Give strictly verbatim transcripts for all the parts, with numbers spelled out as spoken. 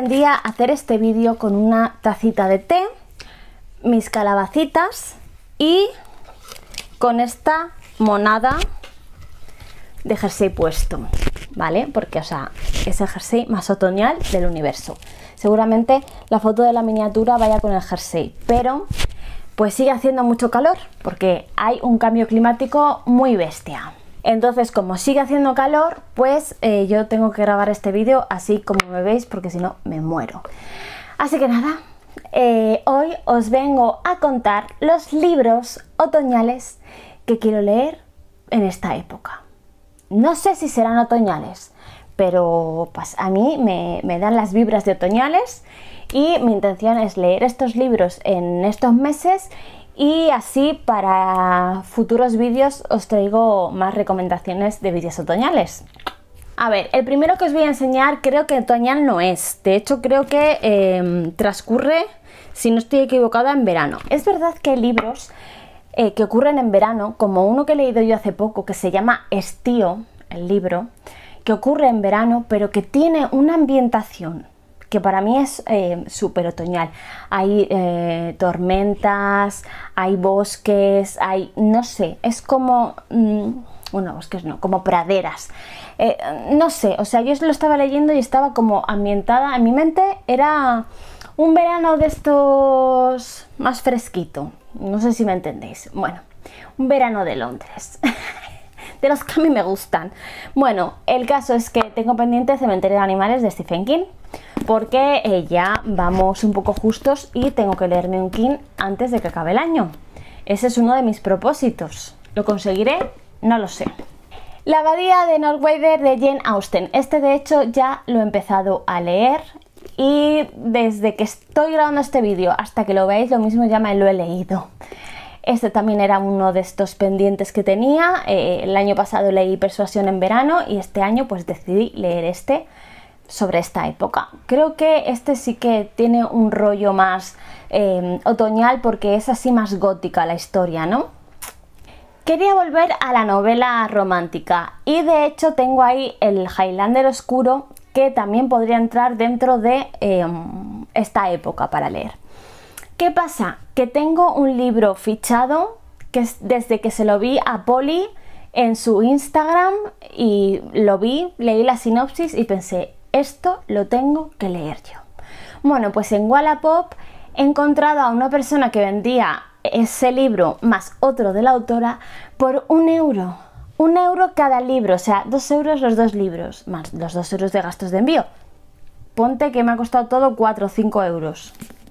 pretendía hacer este vídeo con una tacita de té, mis calabacitas y con esta monada de jersey puesto, ¿vale? Porque, o sea, es el jersey más otoñal del universo. Seguramente la foto de la miniatura vaya con el jersey, pero pues sigue haciendo mucho calor porque hay un cambio climático muy bestia. Entonces, como sigue haciendo calor, pues eh, yo tengo que grabar este vídeo así como me veis, porque si no me muero. Así que nada, eh, hoy os vengo a contar los libros otoñales que quiero leer en esta época. No sé si serán otoñales, pero pues a mí me, me dan las vibras de otoñales y mi intención es leer estos libros en estos meses y así para futuros vídeos os traigo más recomendaciones de vídeos otoñales. A ver, el primero que os voy a enseñar creo que otoñal no es, de hecho creo que eh, transcurre, si no estoy equivocada, en verano. Es verdad que hay libros eh, que ocurren en verano, como uno que he leído yo hace poco que se llama Estío, el libro, que ocurre en verano pero que tiene una ambientación que para mí es eh, súper otoñal. Hay eh, tormentas, hay bosques, hay, no sé, es como, mmm, bueno, bosques no, como praderas. Eh, no sé, o sea, yo lo estaba leyendo y estaba como ambientada, en mi mente era un verano de estos más fresquito, no sé si me entendéis. Bueno, un verano de Londres. De los que a mí me gustan. Bueno, el caso es que tengo pendiente Cementerio de Animales de Stephen King, porque eh, ya vamos un poco justos y tengo que leerme un King antes de que acabe el año. Ese es uno de mis propósitos. ¿Lo conseguiré? No lo sé. La abadía de Knowlwether de Jane Austen. Este de hecho ya lo he empezado a leer y desde que estoy grabando este vídeo hasta que lo veáis lo mismo ya me lo he leído. Este también era uno de estos pendientes que tenía. Eh, el año pasado leí Persuasión en verano y este año pues decidí leer este sobre esta época. Creo que este sí que tiene un rollo más eh, otoñal porque es así más gótica la historia, ¿no? Quería volver a la novela romántica y de hecho tengo ahí el Highlander oscuro que también podría entrar dentro de eh, esta época para leer. ¿Qué pasa? Que tengo un libro fichado que es desde que se lo vi a Poli en su Instagram y lo vi, leí la sinopsis y pensé, esto lo tengo que leer yo. Bueno, pues en Wallapop he encontrado a una persona que vendía ese libro más otro de la autora por un euro. Un euro cada libro, o sea, dos euros los dos libros, más los dos euros de gastos de envío. Ponte que me ha costado todo cuatro o cinco euros.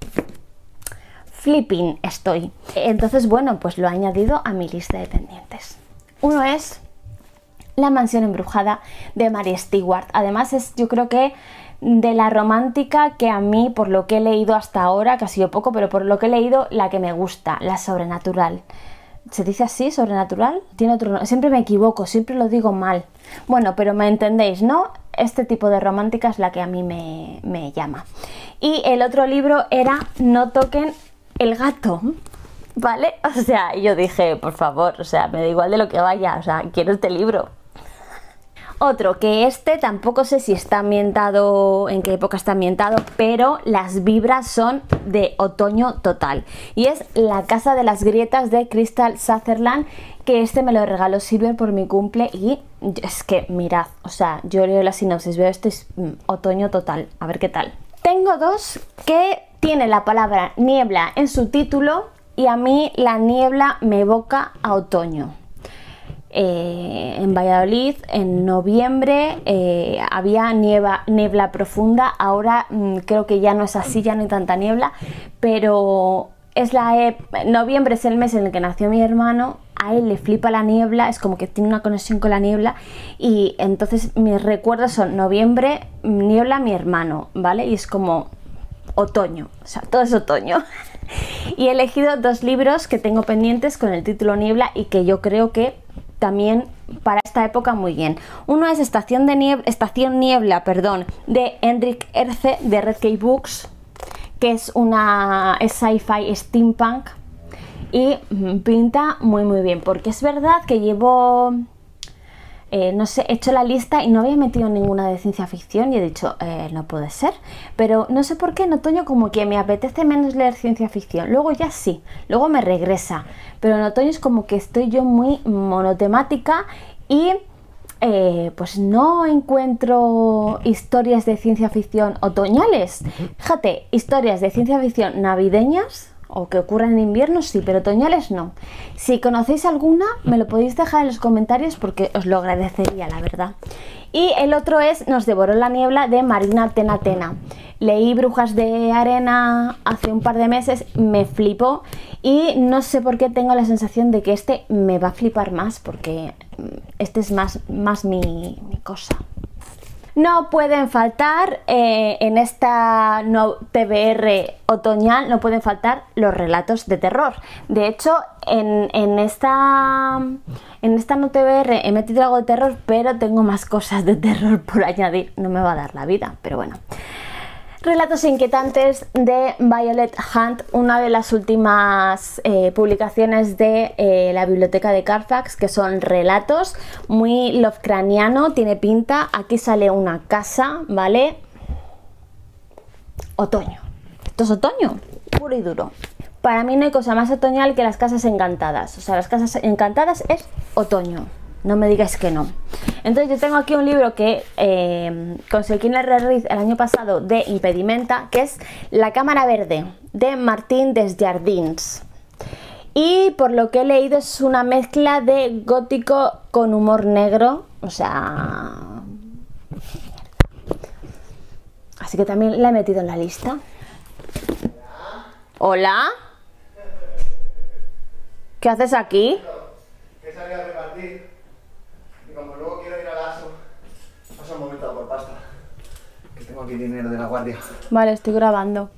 Flipping estoy. Entonces, bueno, pues lo he añadido a mi lista de pendientes. Uno es La mansión embrujada de Mary Stewart. Además es, yo creo que de la romántica que a mí, por lo que he leído hasta ahora, que ha sido poco, pero por lo que he leído, la que me gusta, la sobrenatural. ¿Se dice así, sobrenatural? Tiene otro nombre. Siempre me equivoco, siempre lo digo mal. Bueno, pero me entendéis, ¿no? Este tipo de romántica es la que a mí me, me llama. Y el otro libro era No toquen el gato, ¿vale? O sea, yo dije, por favor, o sea, me da igual de lo que vaya, o sea, quiero este libro. Otro, que este tampoco sé si está ambientado, en qué época está ambientado, pero las vibras son de otoño total. Y es La casa de las grietas de Crystal Sutherland, que este me lo regaló Silver por mi cumple y es que, mirad, o sea, yo leo la sinopsis, veo este es mm, otoño total, a ver qué tal. Tengo dos que tiene la palabra niebla en su título y a mí la niebla me evoca a otoño. Eh, en Valladolid en noviembre eh, había niebla, niebla profunda, ahora mmm, creo que ya no es así, ya no hay tanta niebla, pero es la e noviembre es el mes en el que nació mi hermano, a él le flipa la niebla, es como que tiene una conexión con la niebla y entonces mis recuerdos son noviembre, niebla, mi hermano, ¿vale? Y es como otoño, o sea, todo es otoño. Y he elegido dos libros que tengo pendientes con el título Niebla y que yo creo que también para esta época muy bien. Uno es Estación, de Niebla, Estación Niebla perdón, de Hendrik Erce de Red Key Books, que es una sci-fi steampunk y pinta muy muy bien, porque es verdad que llevo eh, no sé, he hecho la lista y no había metido ninguna de ciencia ficción y he dicho, eh, no puede ser. Pero no sé por qué en otoño como que me apetece menos leer ciencia ficción. Luego ya sí, luego me regresa. Pero en otoño es como que estoy yo muy monotemática y eh, pues no encuentro historias de ciencia ficción otoñales. Fíjate, historias de ciencia ficción navideñas o que ocurran en invierno sí, pero otoñales no. Si conocéis alguna, me lo podéis dejar en los comentarios porque os lo agradecería, la verdad. Y el otro es Nos devoró la niebla, de Marina Tena Tena. Leí Brujas de Arena hace un par de meses, me flipó y no sé por qué tengo la sensación de que este me va a flipar más porque este es más, más mi, mi cosa. No pueden faltar, eh, en esta no T B R otoñal, no pueden faltar los relatos de terror. De hecho, en, en, esta, en esta no T B R he metido algo de terror, pero tengo más cosas de terror por añadir. No me va a dar la vida, pero bueno. Relatos inquietantes, de Violet Hunt, una de las últimas eh, publicaciones de eh, la biblioteca de Carfax, que son relatos muy lovecraftiano, tiene pinta. Aquí sale una casa, ¿vale? Otoño. Esto es otoño, puro y duro. Para mí no hay cosa más otoñal que las casas encantadas. O sea, las casas encantadas es otoño. No me digáis que no. Entonces yo tengo aquí un libro que eh, conseguí en el Reread el año pasado de Impedimenta, que es La Cámara Verde, de Martín Desjardins. Y por lo que he leído es una mezcla de gótico con humor negro. O sea... Así que también la he metido en la lista. ¿Hola? ¿Qué haces aquí? Que salga a repartir. Y como luego quiero ir al ASO, paso un momento por pasta. Que tengo aquí dinero de la guardia. Vale, estoy grabando.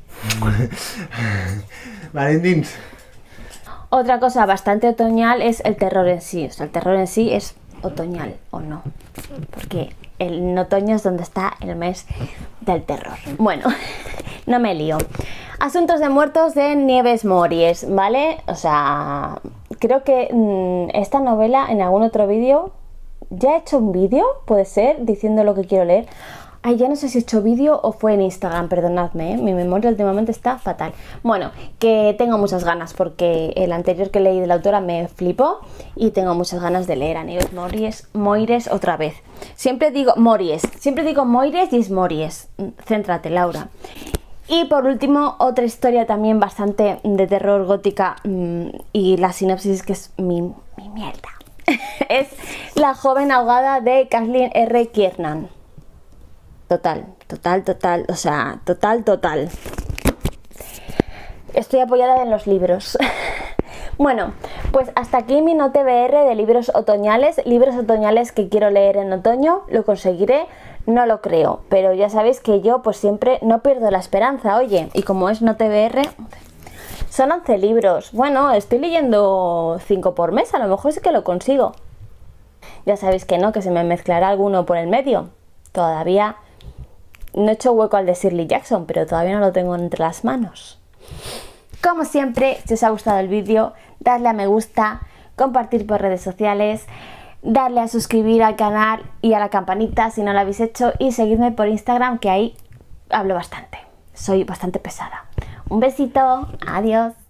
Valentins. Otra cosa bastante otoñal es el terror en sí. O sea, el terror en sí es otoñal o no. Porque en otoño es donde está el mes del terror. Bueno, no me lío. Asuntos de muertos, de Nieves Mories, ¿vale? O sea, creo que mmm, esta novela en algún otro vídeo... ¿Ya he hecho un vídeo? Puede ser, diciendo lo que quiero leer. Ay, ya no sé si he hecho vídeo o fue en Instagram, perdonadme, ¿eh? Mi memoria últimamente está fatal. Bueno, que tengo muchas ganas porque el anterior que leí de la autora me flipó y tengo muchas ganas de leer a Nieves Mories, Moires otra vez. Siempre digo Mories, siempre digo Moires y es Mories. Céntrate, Laura. Y por último, otra historia también bastante de terror gótica mmm, y la sinopsis es que es mi, mi mierda. Es La joven ahogada, de Kathleen R. Kiernan. Total, total, total, o sea, total, total. Estoy apoyada en los libros. Bueno, pues hasta aquí mi no T B R de libros otoñales. Libros otoñales que quiero leer en otoño, lo conseguiré, no lo creo. Pero ya sabéis que yo pues siempre no pierdo la esperanza, oye. Y como es no T B R... Son once libros. Bueno, estoy leyendo cinco por mes, a lo mejor sí que lo consigo. Ya sabéis que no, que se me mezclará alguno por el medio. Todavía no he hecho hueco al de Shirley Jackson, pero todavía no lo tengo entre las manos. Como siempre, si os ha gustado el vídeo, dadle a me gusta, compartir por redes sociales, darle a suscribir al canal y a la campanita si no lo habéis hecho, y seguidme por Instagram, que ahí hablo bastante. Soy bastante pesada. Un besito, adiós.